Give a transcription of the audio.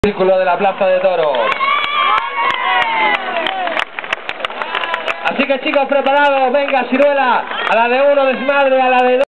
Círculo de la Plaza de Toros. Así que chicos, preparados, venga, ciruela, a la de uno desmadre, a la de dos.